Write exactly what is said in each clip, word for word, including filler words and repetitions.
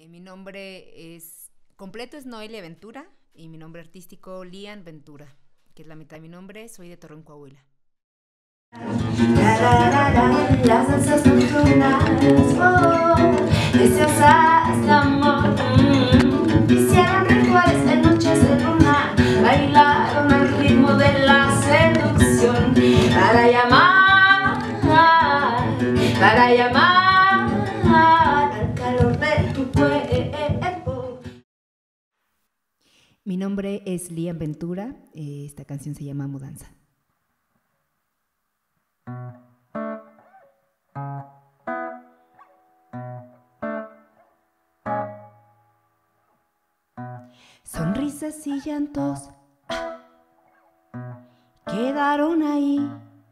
Eh, mi nombre es completo es Noelia Ventura y mi nombre artístico Lian Ventura, que es la mitad de mi nombre. Soy de Torreón, Coahuila. Las danzas nocturnas, oh, deseosas de amor, mm, hicieron rituales en noches de luna, bailaron al ritmo de la seducción, para llamar, para llamar al calor de tu cuerpo. Mi nombre es Lian Ventura. Eh, esta canción se llama Mudanza. Sonrisas y llantos ah, quedaron ahí.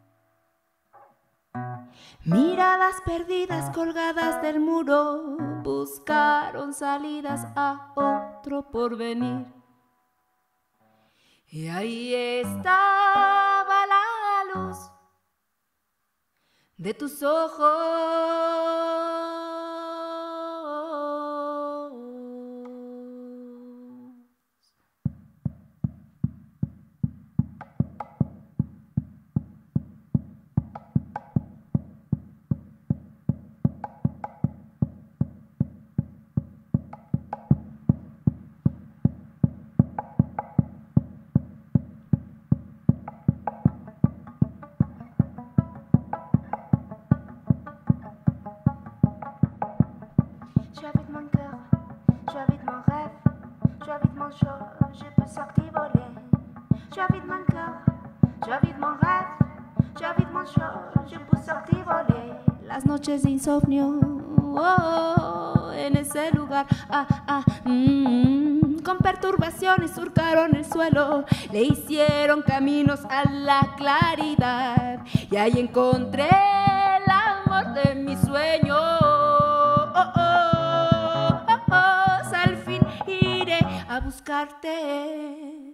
Miradas perdidas colgadas del muro buscaron salidas a otro porvenir. Y ahí estaba la luz de tus ojos. Je habite mon cœur, je habite mon rêve, je habite mon show, je peux sortir voler. Je habite mon cœur, je habite mon rêve, je habite mon show, je peux sortir voler. Las noches de insomnio oh, en ese lugar ah, ah, mm, con perturbaciones surcaron el suelo, le hicieron caminos a la claridad y ahí encontré el amor de mi sueño. Oh, oh, oh, oh, oh, al fin iré a buscarte.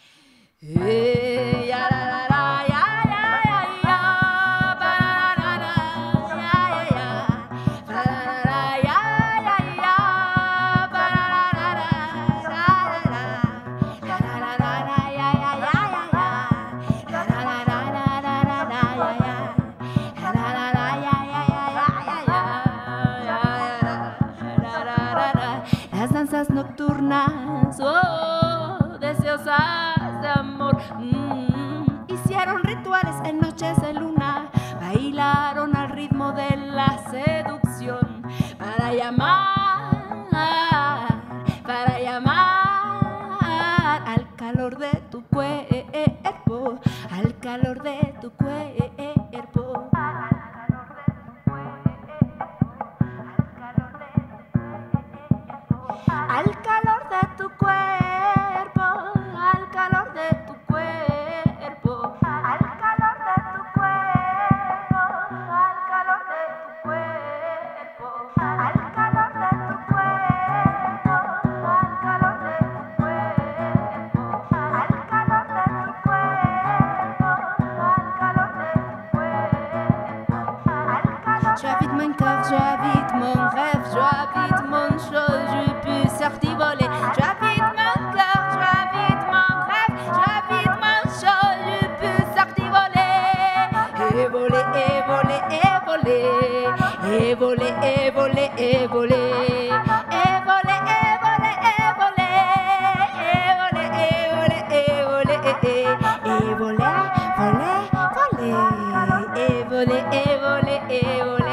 Eh, ya, la, la, la, ya, ya, ya, ya, ba, la, la, la, ya, ya, ya, ba, la, la, la, ya, ya, ya, ba, la, la, la, la, la, la, la, la, ya, ya, ya, ya, ya, la, la, la, la, la, la, la, la, ya, ya, la, la, la, ya, ya, ya, ya, ya, ya, ya, ya. Las danzas nocturnas, oh, deseosas de amor, mm, hicieron rituales en noches de luna, bailaron al ritmo de la seducción, para llamar, para llamar al calor de tu cuerpo, al calor de tu cuerpo. Al calor de tu cuerpo, al calor de tu cuerpo, al calor de tu cuerpo, al calor de tu cuerpo, al calor de tu cuerpo, al calor de tu cuerpo, al calor de tu cuerpo, al calor de tu cuerpo, al calor. J'habite mon cœur, j'habite mon rêve, j'habite mon show, je peux sortir voler. J'habite mon cœur, j'habite mon rêve, j'habite mon show, je peux sortir voler. Et voler, et voler, et voler, et voler, et voler, et voler, et voler, et voler, et voler, et voler, et voler, et voler, et voler, voler, voler, et voler, et voler, et voler.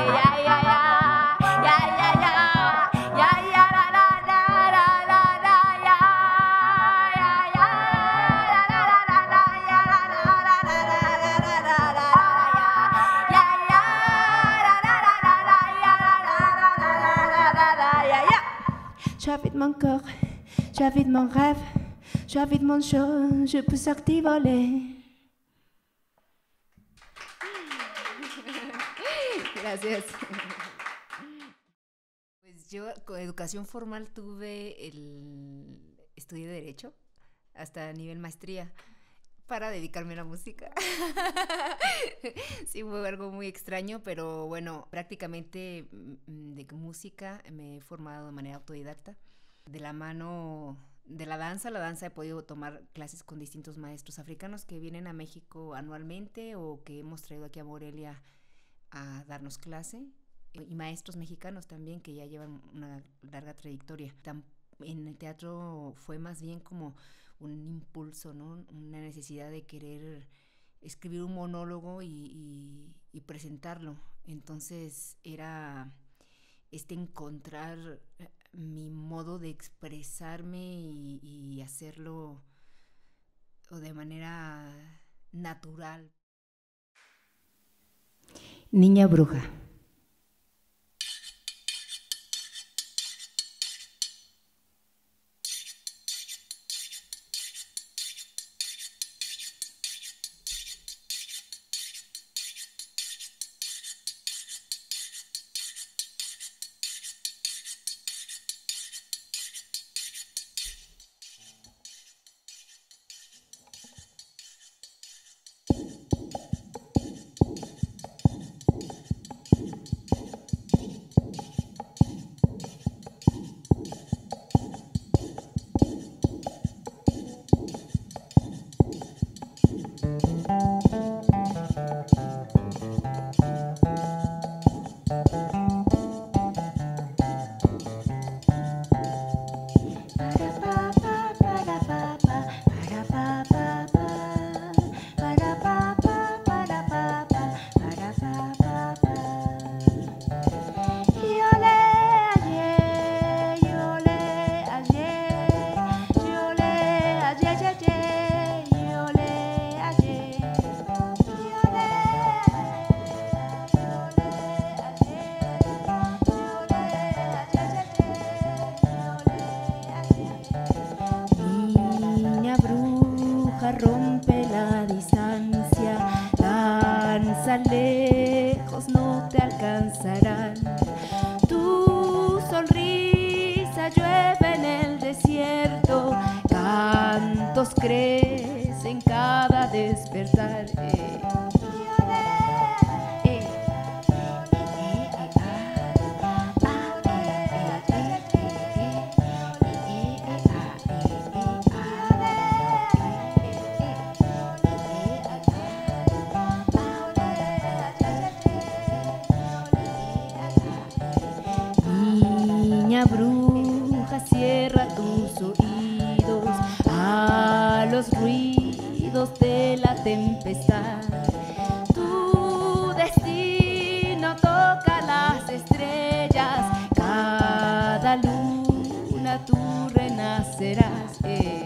J'habite mon corps, j'habite mon rêve, j'habite mon show, je peux sortir voler. Gracias. Pues yo con educación formal tuve el estudio de Derecho hasta nivel maestría. para dedicarme a la música. Sí, fue algo muy extraño, pero bueno, prácticamente de música me he formado de manera autodidacta. De la mano de la danza, la danza he podido tomar clases con distintos maestros africanos que vienen a México anualmente o que hemos traído aquí a Morelia a darnos clase. Y maestros mexicanos también que ya llevan una larga trayectoria. En el teatro fue más bien como un impulso, ¿no? Una necesidad de querer escribir un monólogo y, y, y presentarlo. Entonces era este encontrar mi modo de expresarme y, y hacerlo de manera natural. Niña bruja. Rompe la distancia, danza lejos, no te alcanzarán. Tu sonrisa llueve en el desierto, cantos crecen cada despertar. Eh. Bruja, cierra tus oídos a los ruidos de la tempestad. Tu destino toca las estrellas, cada luna tú renacerás. Eh.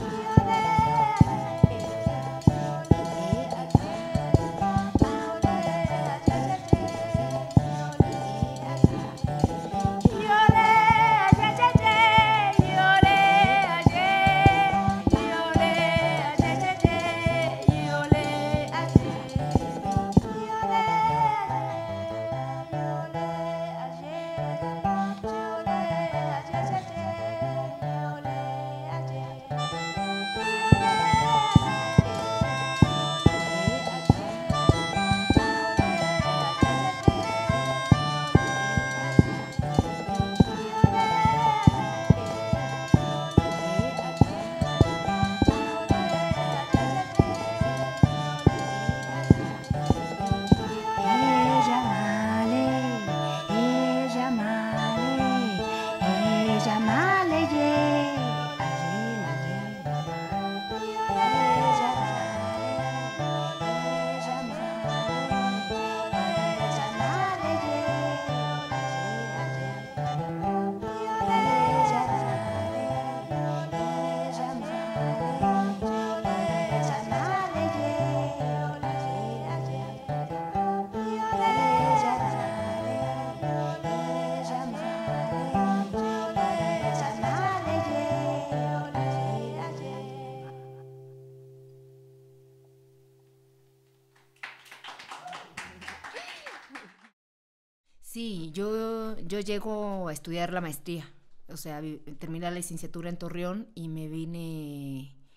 Sí, yo, yo llego a estudiar la maestría, o sea, terminé la licenciatura en Torreón y me vine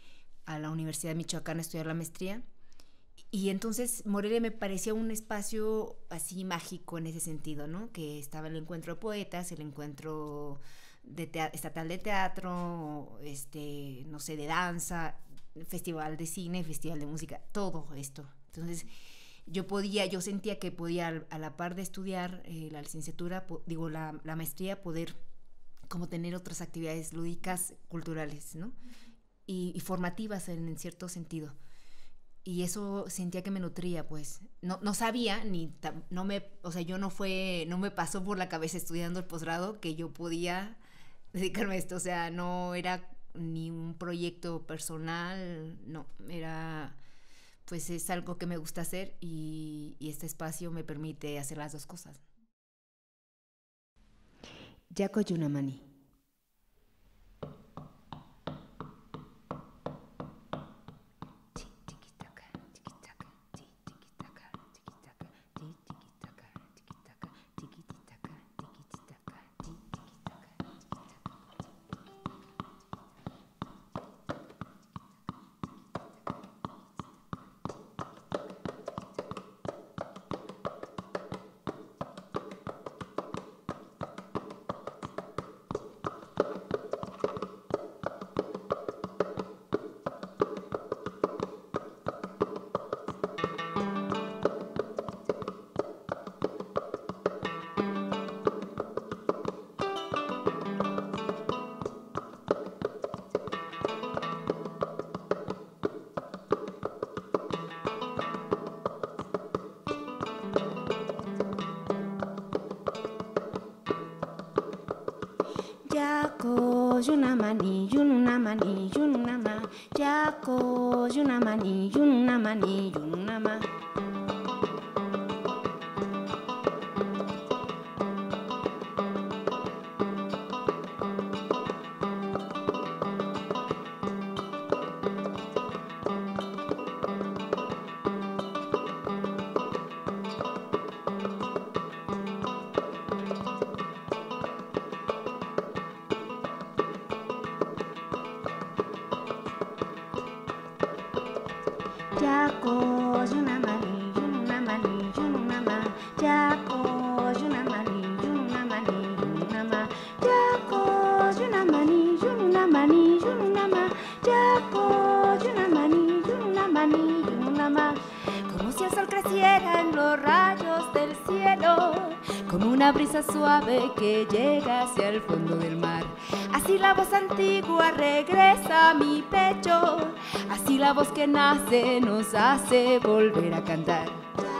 a la Universidad de Michoacán a estudiar la maestría. Y entonces Morelia me parecía un espacio así mágico en ese sentido, ¿no? Que estaba el encuentro de poetas, el encuentro de tea- estatal de teatro, este, no sé, de danza, festival de cine, festival de música, todo esto. Entonces yo podía, yo sentía que podía a la par de estudiar eh, la licenciatura, po- digo, la, la maestría, poder como tener otras actividades lúdicas, culturales, ¿no? Y, y formativas en, en cierto sentido. Y eso sentía que me nutría, pues. No, no sabía, ni no me, o sea, yo no fue, no me pasó por la cabeza estudiando el posgrado que yo podía dedicarme a esto. O sea, no era ni un proyecto personal, no, era, pues es algo que me gusta hacer y, y este espacio me permite hacer las dos cosas. Yako Yunamani. Yako Yunamani Yununamani Yununama Yako Yunamani Yununamani Yununama Yako Yunamani Yununamani Yununama Yako Yunamani Yununamani Yununama Yako Yunamani Yununamani Yununama Yako Yunamani Yununamani Yununama. Como si el sol creciera en los rayos del cielo, como una brisa suave que llega hacia el fondo del mar. Así la voz antigua regresa a mi pecho, así la voz que nace nos hace volver a cantar.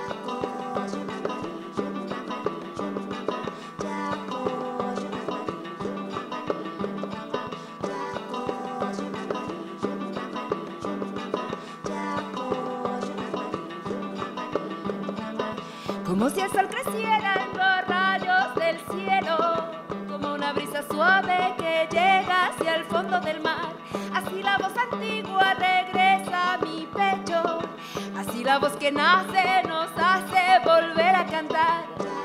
Como si el sol creciera en los rayos del cielo, como una brisa suave que llega hacia el fondo del mar. Así la voz antigua regresa a mi pecho, así la voz que nace nos hace volver a cantar.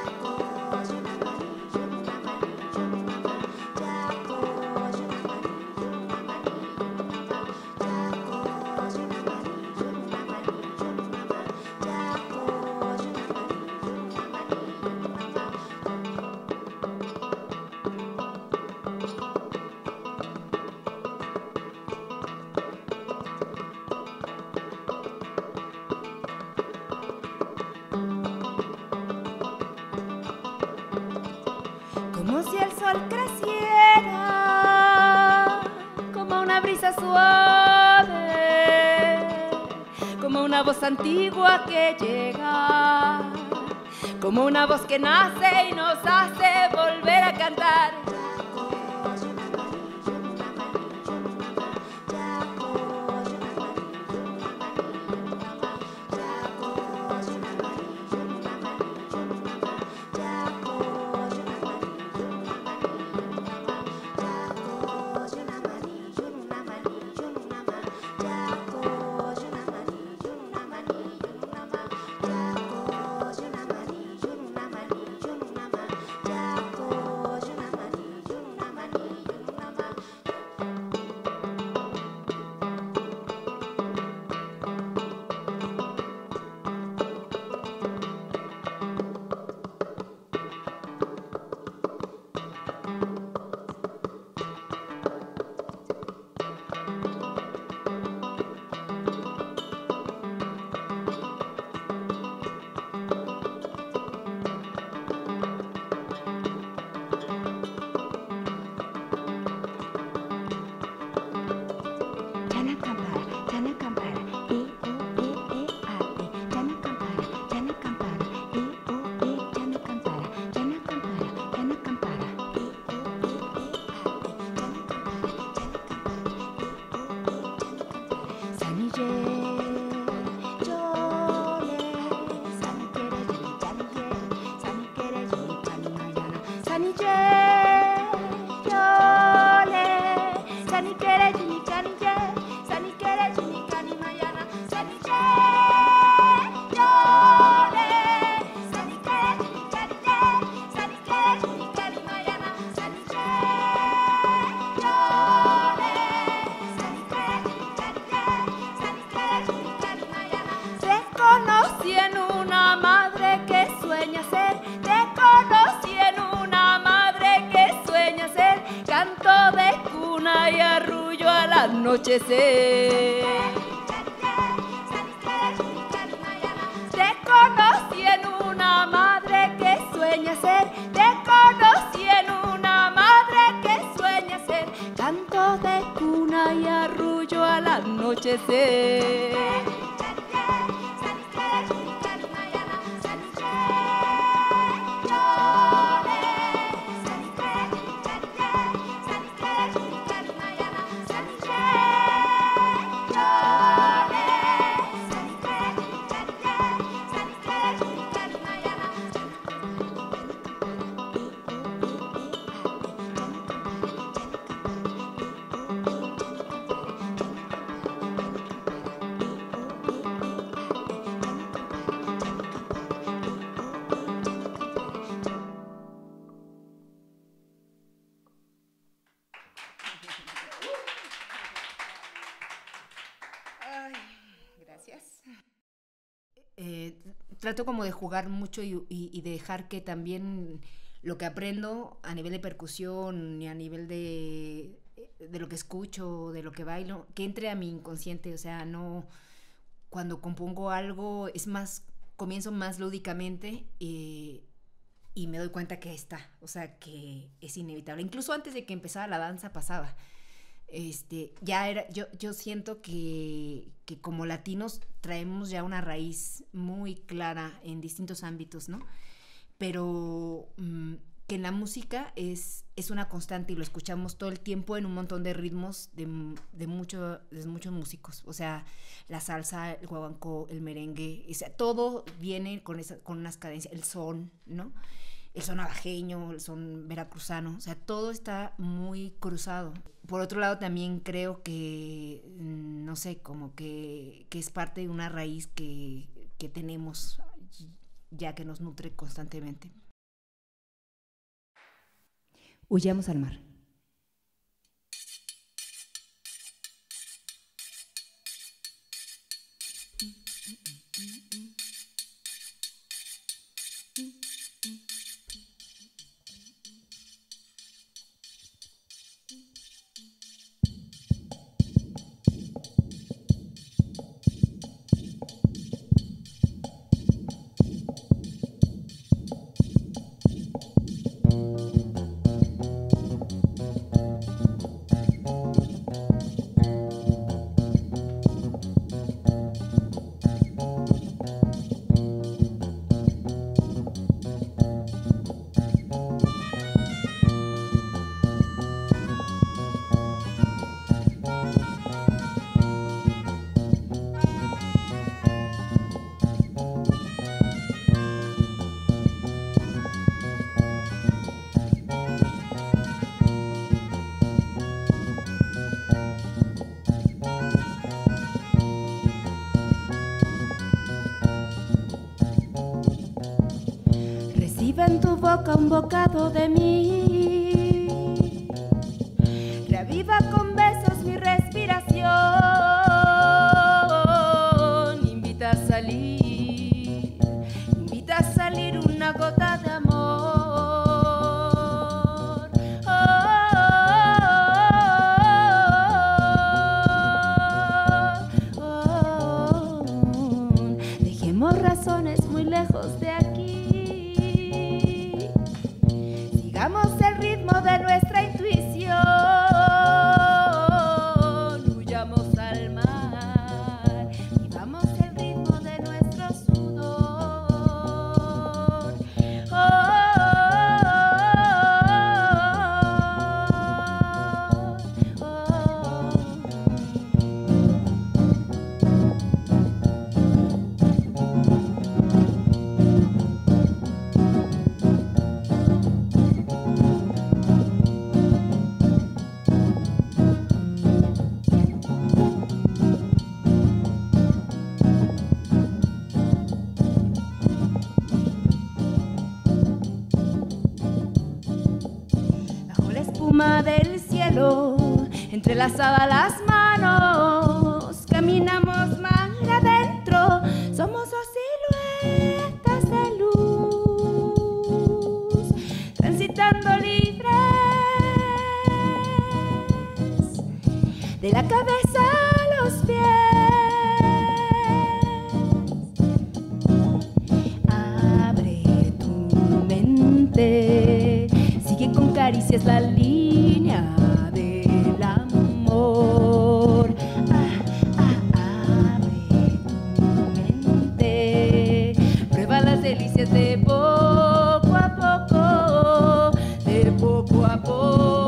Como si el sol creciera, como una brisa suave, como una voz antigua que llega, como una voz que nace y nos hace volver a cantar. sanikere jinikanije, sanikere jinikani mayana, sanije yole, sanikere jinikanije, sanikere jinikani mayana, sanije yole, sanikere jinikanije, sanikere jinikani mayana. Te conocí en una madre que sueña ser, te conocí en una madre que sueña ser, canto de cuna y arrullo al anochecer. Te conocí en una madre que sueña ser, te conocí en una madre que sueña ser, canto de cuna y arrullo al anochecer. Eh, trato como de jugar mucho y, y, y de dejar que también lo que aprendo a nivel de percusión y a nivel de, de lo que escucho, de lo que bailo, que entre a mi inconsciente. O sea, no, cuando compongo algo es más, comienzo más lúdicamente y, y me doy cuenta que está, o sea, que es inevitable. Incluso antes de que empezara la danza pasaba. Este, ya era, yo, yo siento que, que como latinos traemos ya una raíz muy clara en distintos ámbitos, ¿no? Pero mmm, que en la música es, es una constante y lo escuchamos todo el tiempo en un montón de ritmos de, de, mucho, de muchos músicos. O sea, la salsa, el guaguancó, el merengue, o sea, todo viene con, esa, con unas cadencias, el son, ¿no? El son abajeño, el son veracruzano, o sea, todo está muy cruzado. Por otro lado, también creo que, no sé, como que, que es parte de una raíz que, que tenemos, ya que nos nutre constantemente. Huyamos al mar. En tu boca un bocado de mí, reaviva con besos mi respiración, invita a salir, invita a salir una gota de amor. Oh, oh, oh, oh. Dejemos razones muy lejos de aquí. Sigamos el ritmo de nuestra intuición. entrelazadas las manos, caminamos mar adentro, somos dos siluetas de luz, transitando libres, de la cabeza a los pies. Abre tu mente, sigue con caricias la línea del amor. Ah, ah, abre tu mente, prueba las delicias de poco a poco, de poco a poco.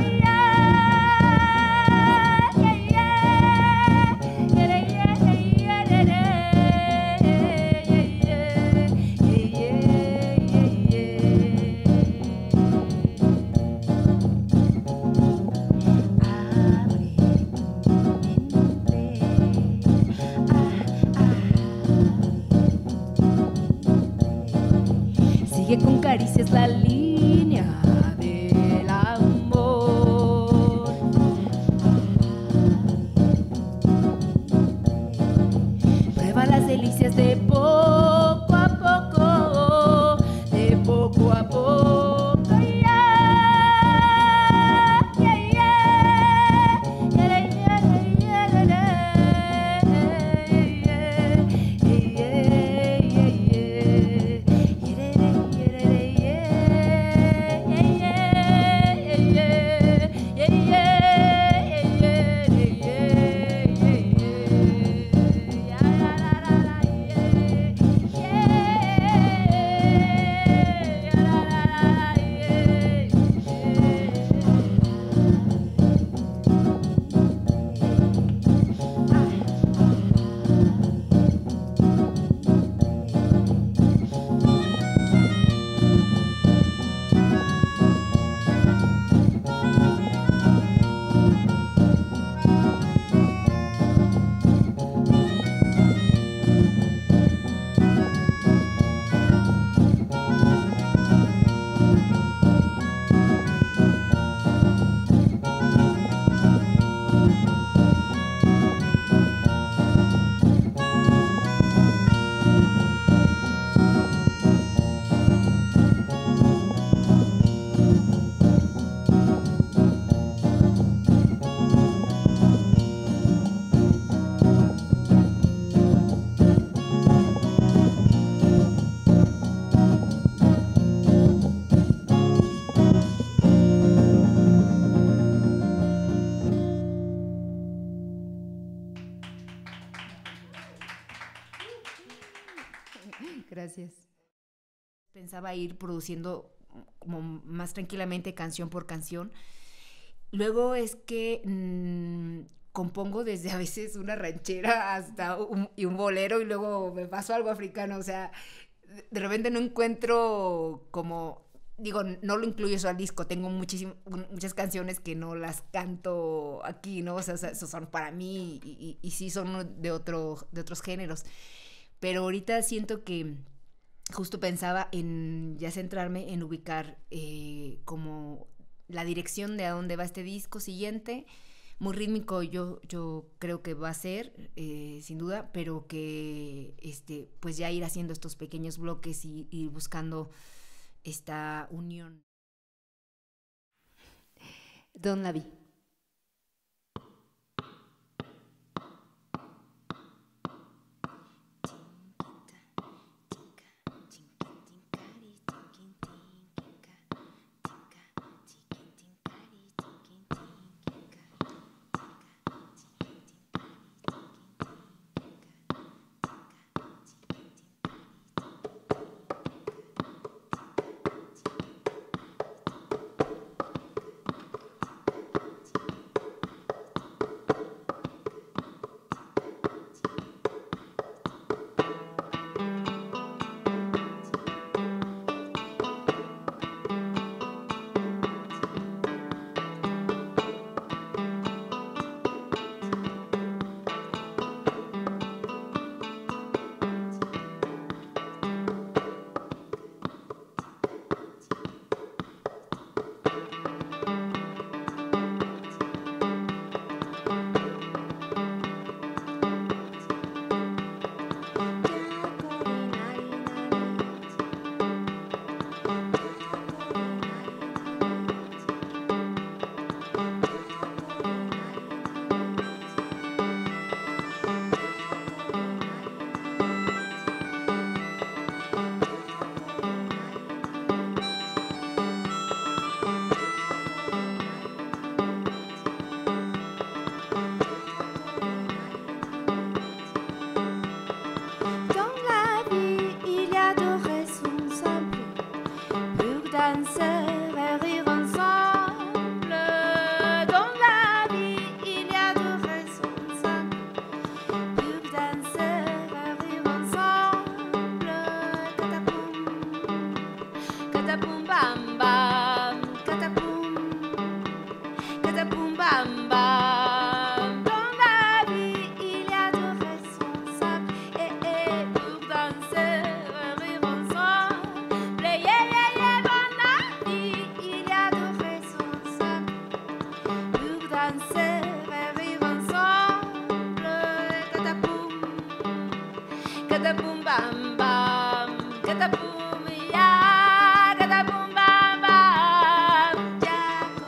Sigue con caricias la línea del amor. Prueba las delicias de poco a poco, de poco a poco. Gracias. Pensaba ir produciendo como más tranquilamente canción por canción. Luego es que mmm, compongo desde a veces una ranchera hasta un, y un bolero y luego me paso algo africano. O sea, de repente no encuentro como... Digo, no lo incluyo eso al disco. Tengo muchísimas, muchas canciones que no las canto aquí, ¿no? O sea, esos son para mí y, y, y sí son de, otro, de otros géneros. Pero ahorita siento que justo pensaba en ya centrarme en ubicar eh, como la dirección de a dónde va este disco siguiente. Muy rítmico yo, yo creo que va a ser, eh, sin duda, pero que este, pues ya ir haciendo estos pequeños bloques y ir buscando esta unión. Don la vi. bam bam. Dans la vie, il y a de responsables. Et, et pour danser, rire ensemble. Yeah, yeah, yeah, dans la vie, il y a de responsables. Pour danser, rire ensemble. Catapoum, catapoum, bam bam. Catapoum, ya, catapoum, bam bam. Ya,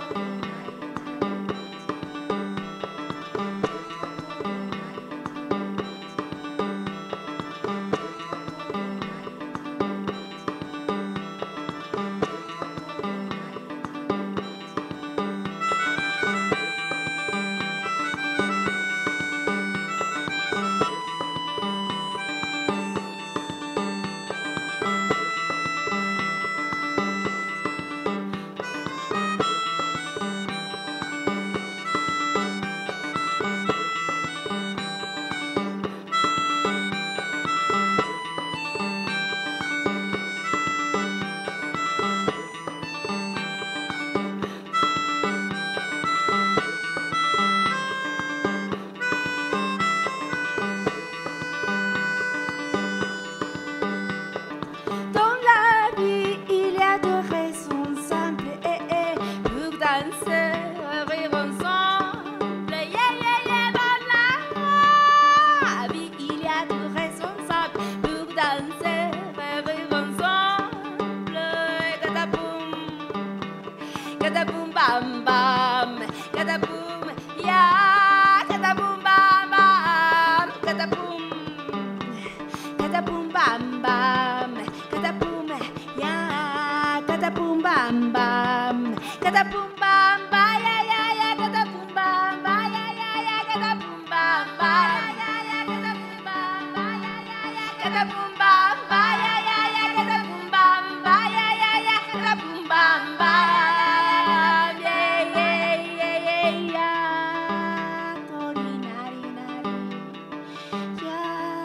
dans la vie, il y a de raisons simples. Eh, eh, pour danser, rire ensemble. Yeah, yeah, yeah, dans la vie, il y a de raisons simples. Pour danser, rire ensemble. Catapoum, catapoum, bam bam. Catapoum, ya, catapoum, bam bam. Catapoum. Catapoum bam bam, catapoum ya, catapoum bam bam, catapoum bam ba ya ya ya, catapoum bam ba ya ya ya, catapoum bam ba ya ya ya, catapoum bam ba ya ya ya, catapoum bam ba ya ya ya, catapoum bam ba ya ya ya, catapoum bam ba ya ya ya ya, corinari nari, ya.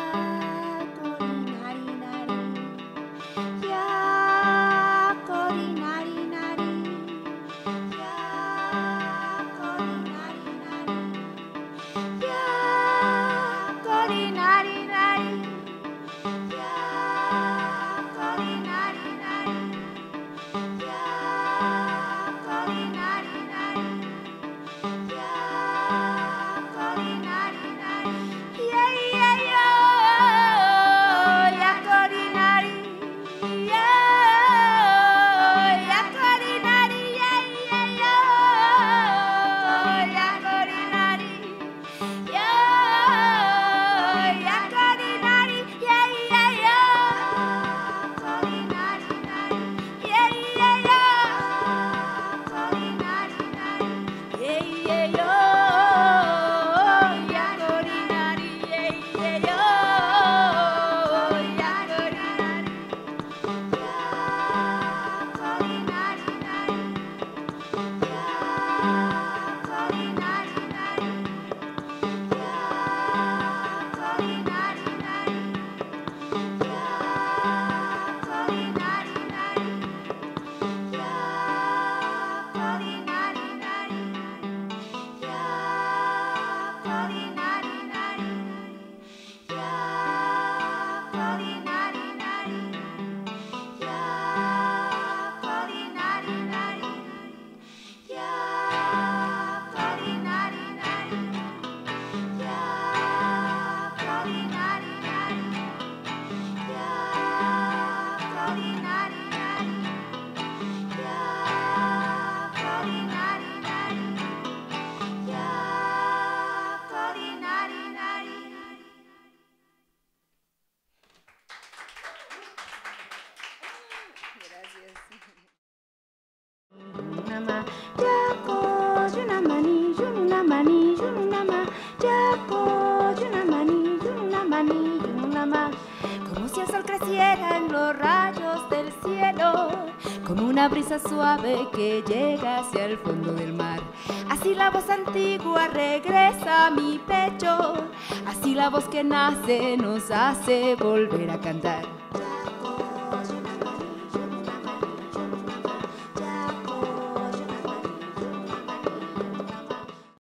Como si el sol creciera en los rayos del cielo, como una brisa suave que llega hacia el fondo del mar. Así la voz antigua regresa a mi pecho, así la voz que nace nos hace volver a cantar.